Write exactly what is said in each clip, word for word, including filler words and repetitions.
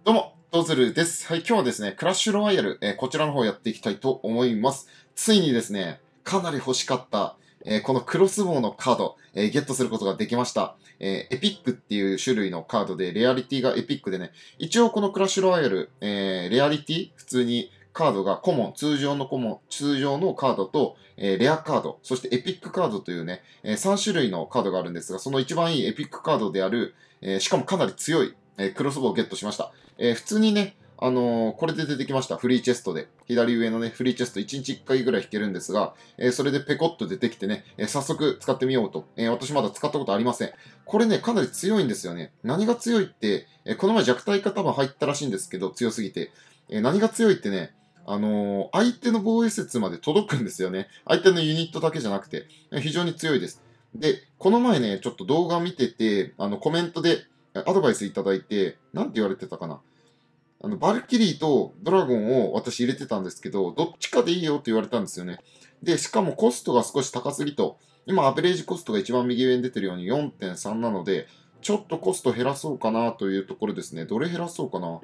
どうも、ドズルです。はい、今日はですね、クラッシュロワイヤル、えーこちらの方やっていきたいと思います。ついにですね、かなり欲しかった、えーこのクロスボウのカード、えーゲットすることができました。えーエピックっていう種類のカードで、レアリティがエピックでね、一応このクラッシュロワイヤル、えーレアリティ、普通にカードがコモン、通常のコモン、通常のカードと、えーレアカード、そしてエピックカードというね、えーさん種類のカードがあるんですが、その一番いいエピックカードである、えーしかもかなり強い、えークロスボウをゲットしました。えー普通にね、あのーこれで出てきました。フリーチェストで。左上のね、フリーチェストいちにちいっかいぐらい引けるんですが、えーそれでペコッと出てきてね、えー早速使ってみようと。えー私まだ使ったことありません。これね、かなり強いんですよね。何が強いって、えーこの前弱体化多分入ったらしいんですけど、強すぎて。えー何が強いってね、あのー相手の防衛節まで届くんですよね。相手のユニットだけじゃなくて、えー非常に強いです。で、この前ね、ちょっと動画見てて、あの、コメントでアドバイスいただいて、なんて言われてたかな。あの、バルキリーとドラゴンを私入れてたんですけど、どっちかでいいよって言われたんですよね。で、しかもコストが少し高すぎと、今アベレージコストが一番右上に出てるように よんてんさん なので、ちょっとコスト減らそうかなというところですね。どれ減らそうかな。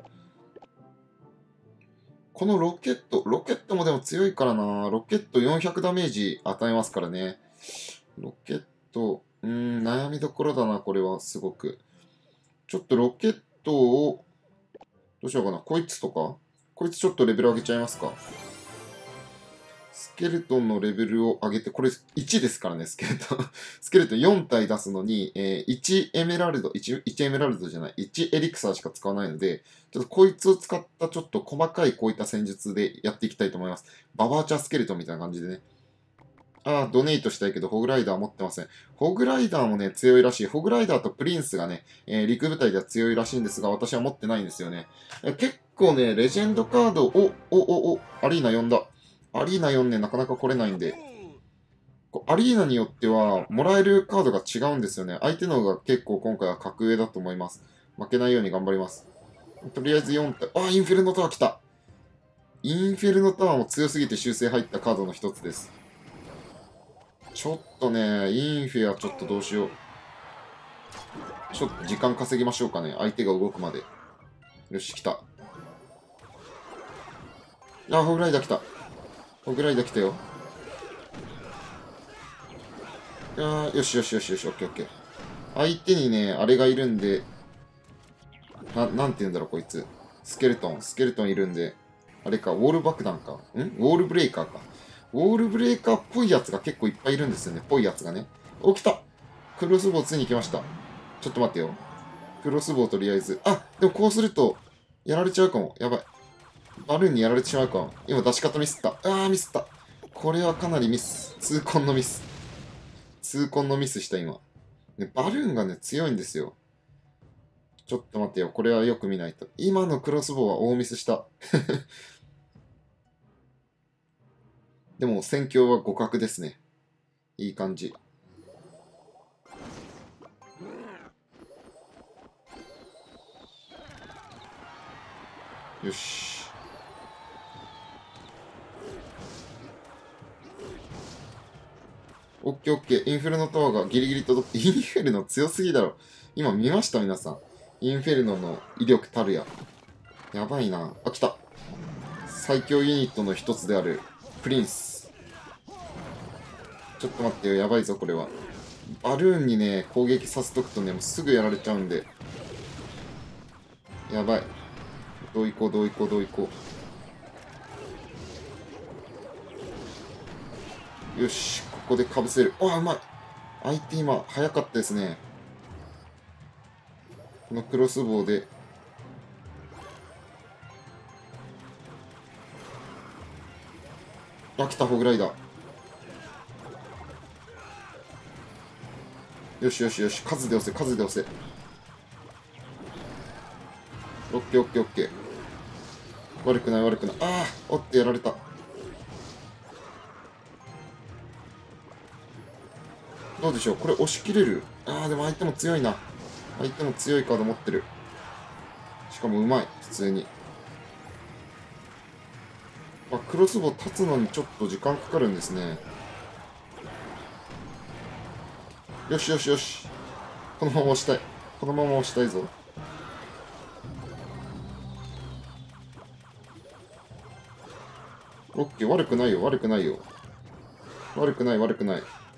このロケット、ロケットもでも強いからな。ロケットよんひゃくダメージ与えますからね。ロケット、うーん、悩みどころだな、これは、すごく。ちょっとロケットを、どうしようかな。こいつとかこいつちょっとレベル上げちゃいますか。スケルトンのレベルを上げて、これいちですからね、スケルトン。スケルトンよん体出すのに、えー、いちエメラルド1、いちエメラルドじゃない、いちエリクサーしか使わないので、ちょっとこいつを使ったちょっと細かいこういった戦術でやっていきたいと思います。ババーチャースケルトンみたいな感じでね。ああ、ドネイトしたいけど、ホグライダー持ってません。ホグライダーもね、強いらしい。ホグライダーとプリンスがね、えー陸部隊では強いらしいんですが、私は持ってないんですよね。えー結構ね、レジェンドカード、お、お、お、お、アリーナ呼んだ。アリーナよんね、なかなか来れないんで。こうアリーナによっては、もらえるカードが違うんですよね。相手の方が結構今回は格上だと思います。負けないように頑張ります。とりあえずよん体。あ、インフェルノタワー来た。インフェルノタワーも強すぎて修正入ったカードの一つです。ちょっとね、インフェはちょっとどうしよう。ちょっと時間稼ぎましょうかね。相手が動くまで。よし、来た。あ、ホグライダー来た。ホグライダー来たよ。いやーよしよしよしよし、オッケーオッケー。相手にね、あれがいるんで、な、なんて言うんだろう、こいつ。スケルトン、スケルトンいるんで、あれか、ウォール爆弾か。んウォールブレイカーか。ウォールブレイカーっぽいやつが結構いっぱいいるんですよね。ぽいやつがね。お、来た。クロスボウついに来ました。ちょっと待ってよ。クロスボウとりあえず。あ、でもこうすると、やられちゃうかも。やばい。バルーンにやられてしまうかも。今出し方ミスった。あー、ミスった。これはかなりミス。痛恨のミス。痛恨のミスした今。ね、バルーンがね、強いんですよ。ちょっと待ってよ。これはよく見ないと。今のクロスボウは大ミスした。でも、戦況は互角ですね。いい感じ。よし。オッケーオッケー。インフェルノタワーがギリギリ届く。インフェルノ強すぎだろ。今見ました皆さん。インフェルノの威力たるや。やばいな。あ、来た。最強ユニットの一つであるプリンス。ちょっと待ってよ。やばいぞ、これは。バルーンにね、攻撃させとくとね、もうすぐやられちゃうんで。やばい。どういこう、どういこう、どういこう。よし、ここでかぶせる。あ、うまい。相手今、早かったですね。このクロスボウで。あ、来た、ホグライダー。よしよしよし、数で押せ、数で押せ。オッケーオッケーオッケー。悪くない悪くない。ああ、おってやられた。どうでしょう、これ押し切れる。ああ、でも相手も強いな。相手も強いカード持ってる。しかもうまい、普通に。まあ、クロスボウ立つのにちょっと時間かかるんですね。よしよしよし。このまま押したい。このまま押したいぞ。 オッケー、悪くないよ、悪くないよ。悪くない、悪くない。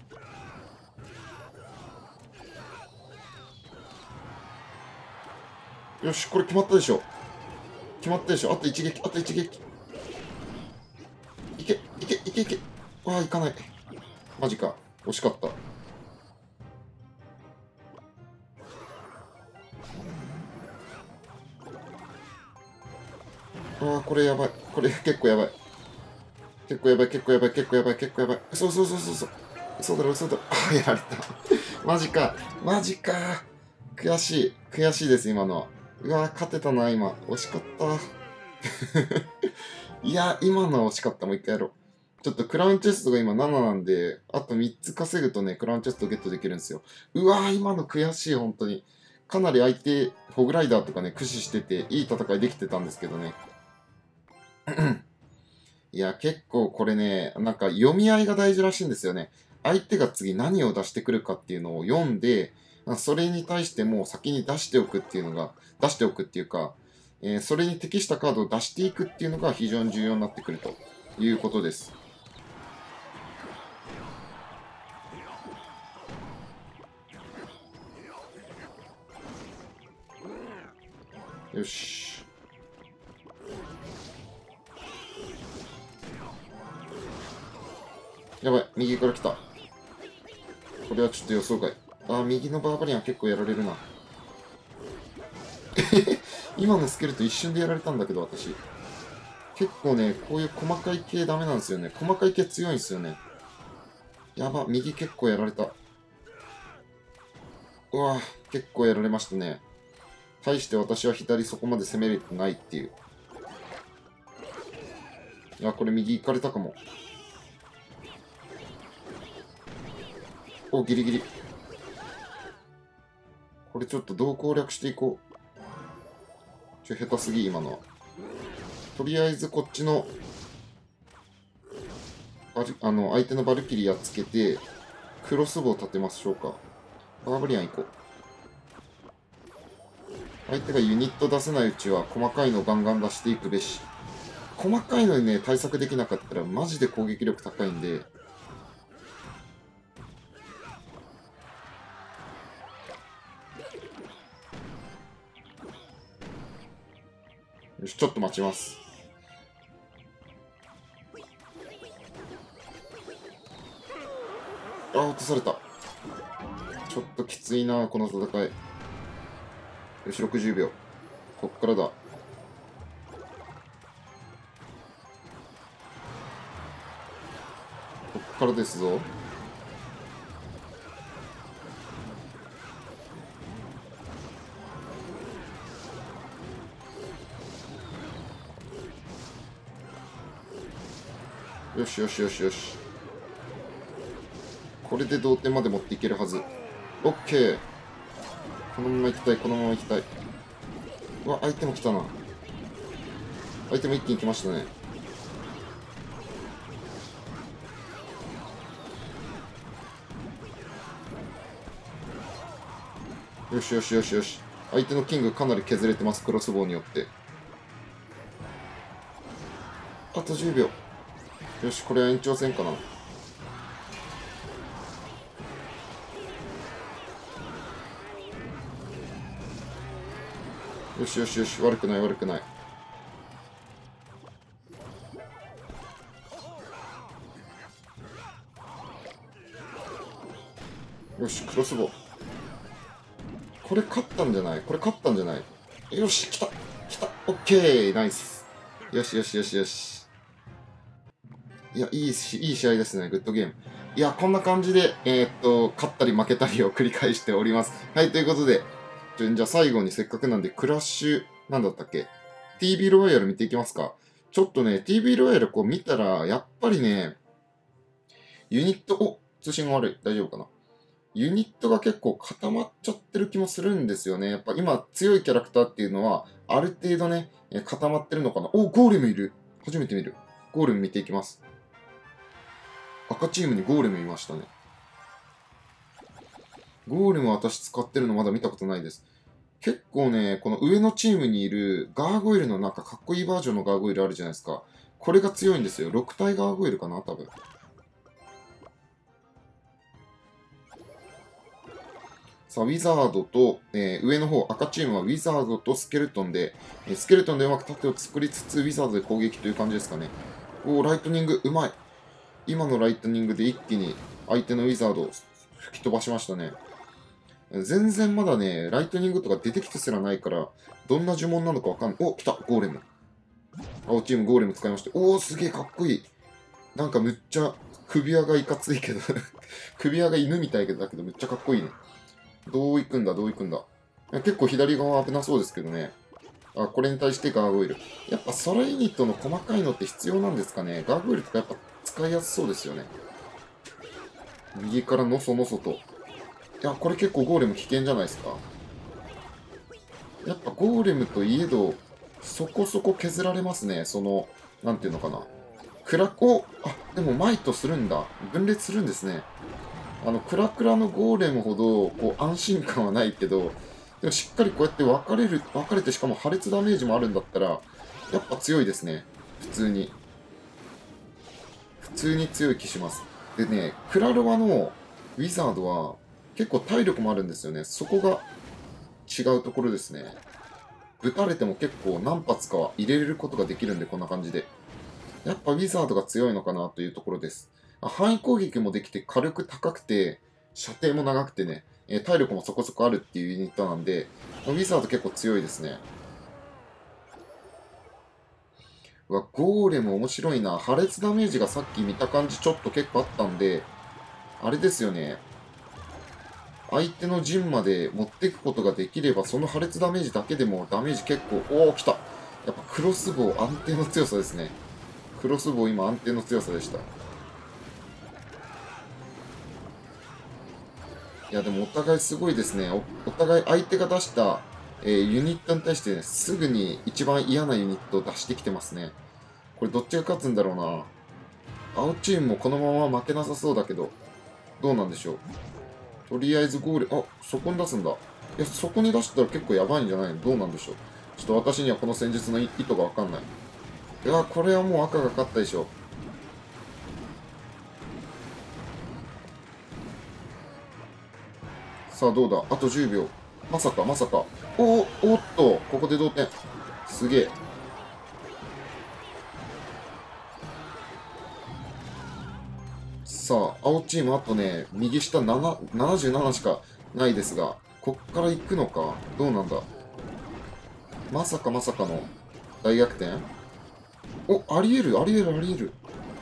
よし、これ決まったでしょ。決まったでしょ。あと一撃、あと一撃。いけ、いけ、いけ、いけ。わあ、いかない。マジか。惜しかった。ああ、これやばい。これ結構やばい。結構やばい、結構やばい、結構やばい、結構やばい。そうそうそうそうそう。嘘だろ、嘘だろ。ああ、やられた。マジか。マジか。悔しい。悔しいです、今のは。うわー、勝てたな、今。惜しかった。いや、今のは惜しかった。もう一回やろう。ちょっとクラウンチェストが今なななんで、あとみっつ稼ぐとね、クラウンチェストゲットできるんですよ。うわー、今の悔しい、本当に。かなり相手、ホグライダーとかね、駆使してて、いい戦いできてたんですけどね。いや、結構これね、なんか読み合いが大事らしいんですよね。相手が次何を出してくるかっていうのを読んで、それに対してもう先に出しておくっていうのが、出しておくっていうか、えーそれに適したカードを出していくっていうのが非常に重要になってくるということです。よし。やばい、右から来た。これはちょっと予想外。あー、右のバーバリアン結構やられるな。今のスケルト一瞬でやられたんだけど、私。結構ね、こういう細かい系ダメなんですよね。細かい系強いんですよね。やば、右結構やられた。うわ結構やられましたね。対して私は左そこまで攻めれてないっていう。いや、これ右行かれたかも。お、ギリギリ。これちょっとどう攻略していこう。ちょ、下手すぎ、今のは。とりあえずこっちの、バルあの、相手のバルキリーやっつけて、クロスボウ立てましょうか。バーバリアン行こう。相手がユニット出せないうちは細かいのをガンガン出していくべし。細かいのにね、対策できなかったらマジで攻撃力高いんで。よし、ちょっと待ちます。あ、落とされた。ちょっときついな、この戦い。よし、ろくじゅうびょう。こっからだ。こっからですぞ。よしよしよしよし。これで同点まで持っていけるはず。オッケー。このまま行きたい、このまま行きたい。うわ、相手も来たな。相手も一気に来ましたね。よしよしよしよし。相手のキングかなり削れてます、クロスボウによって。あとじゅうびょう。よし、これは延長戦かな。よしよしよし、悪くない悪くない。よし、クロスボウ。これ勝ったんじゃないこれ勝ったんじゃないよし、来た来たオッケーナイスよしよしよしよし。いや、いいし、いい試合ですね。グッドゲーム。いや、こんな感じで、えーっと、勝ったり負けたりを繰り返しております。はい、ということで、じゃじゃあ最後にせっかくなんで、クラッシュ、なんだったっけ ?ティービー ロワイヤル見ていきますか。ちょっとね、ティービー ロワイヤルこう見たら、やっぱりね、ユニット、お、通信が悪い。大丈夫かなユニットが結構固まっちゃってる気もするんですよね。やっぱ今強いキャラクターっていうのは、ある程度ね、え固まってるのかな。お、ゴーレムいる。初めて見る。ゴーレム見ていきます。赤チームにゴーレムいましたね。ゴーレム私使ってるのまだ見たことないです。結構ね、この上のチームにいるガーゴイルのなんかかっこいいバージョンのガーゴイルあるじゃないですか。 これが強いんですよ。ろく体ガーゴイルかな多分。さあ、ウィザードと、えー、上の方、赤チームはウィザードとスケルトンで、えー、スケルトンでうまく盾を作りつつ、ウィザードで攻撃という感じですかね。おー、ライトニング、うまい。今のライトニングで一気に相手のウィザードを吹き飛ばしましたね。全然まだね、ライトニングとか出てきてすらないから、どんな呪文なのかわかんない。お、来た、ゴーレム。青チームゴーレム使いました。おー、すげえかっこいい。なんかむっちゃ首輪がいかついけど首輪が犬みたいだけどむっちゃかっこいいね。どう行くんだ、どう行くんだ。結構左側危なそうですけどね。あ、これに対してガーゴイル。やっぱ空ユニットの細かいのって必要なんですかね。ガーゴイルとかやっぱ使いやすそうですよね。右からのそのそと。いや、これ結構ゴーレム危険じゃないですか。やっぱゴーレムといえど、そこそこ削られますね。その、なんていうのかな。クラコ、あ、でもマイトするんだ。分裂するんですね。あの、クラクラのゴーレムほど、こう、安心感はないけど、でもしっかりこうやって分かれる、分かれてしかも破裂ダメージもあるんだったら、やっぱ強いですね。普通に。普通に強い気します。でね、クラロワのウィザードは結構体力もあるんですよね。そこが違うところですね。撃たれても結構何発かは入れれることができるんで、こんな感じで。やっぱウィザードが強いのかなというところです。範囲攻撃もできて火力高くて、射程も長くてね、えー、体力もそこそこあるっていうユニットなんで、ウィザード結構強いですね。うわ、ゴーレム面白いな。破裂ダメージがさっき見た感じちょっと結構あったんで、あれですよね。相手の陣まで持っていくことができれば、その破裂ダメージだけでもダメージ結構、おお、来た。やっぱクロスボウ安定の強さですね。クロスボウ今安定の強さでした。いや、でもお互いすごいですね。お、お互い相手が出した、えーユニットに対して、ね、すぐに一番嫌なユニットを出してきてますね。これどっちが勝つんだろうな。青チームもこのまま負けなさそうだけど、どうなんでしょう。とりあえずゴール、あ、そこに出すんだ。いや、そこに出したら結構やばいんじゃないの？どうなんでしょう。ちょっと私にはこの戦術の意図がわかんない。いや、これはもう赤が勝ったでしょ。さあ、どうだ？あとじゅうびょう。まさか、まさか。おお、おっと、ここで同点。すげえ。さあ、青チームあとね、右下なな ななじゅうななしかないですが、こっから行くのかどうなんだ。まさかまさかの大逆転。お、ありえる、ありえる、ありえる。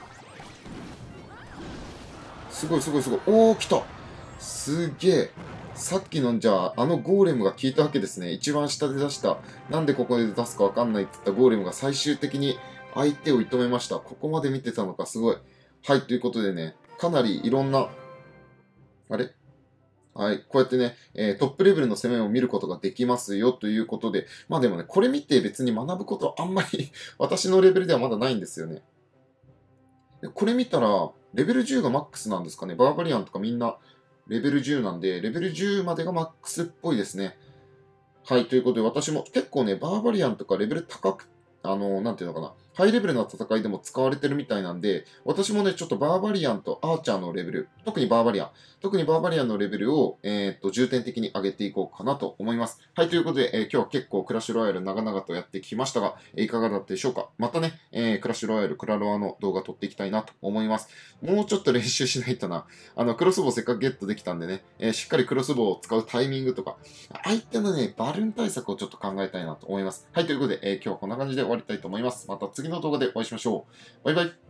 すごい、すごい、すごい。おー、来た。すげえ。さっきの、じゃあ、あのゴーレムが効いたわけですね。一番下で出した。なんでここで出すかわかんないって言ったゴーレムが最終的に相手を射止めました。ここまで見てたのか、すごい。はい、ということでね、かなりいろんな、あれはい。こうやってね、えートップレベルの攻めを見ることができますよということで、まあでもね、これ見て別に学ぶことはあんまり私のレベルではまだないんですよね。でこれ見たら、レベルじゅうがマックスなんですかね。バーバリアンとかみんなレベルじゅうなんで、レベルじゅうまでがマックスっぽいですね。はい。ということで、私も結構ね、バーバリアンとかレベル高く、あの、なんていうのかな。ハイレベルな戦いでも使われてるみたいなんで、私もね、ちょっとバーバリアンとアーチャーのレベル、特にバーバリアン、特にバーバリアンのレベルを、えーっと、重点的に上げていこうかなと思います。はい。ということで、えー今日は結構クラッシュロワイヤル長々とやってきましたが、えーいかがだったでしょうか。またね、えークラッシュロワイヤル、クラロワの動画撮っていきたいなと思います。もうちょっと練習しないとな。あの、クロスボウせっかくゲットできたんでね、えーしっかりクロスボウを使うタイミングとか、相手のね、バルーン対策をちょっと考えたいなと思います。はい、ということで、えー今日はこんな感じで終わりたいと思います。また次の動画でお会いしましょう。バイバイ。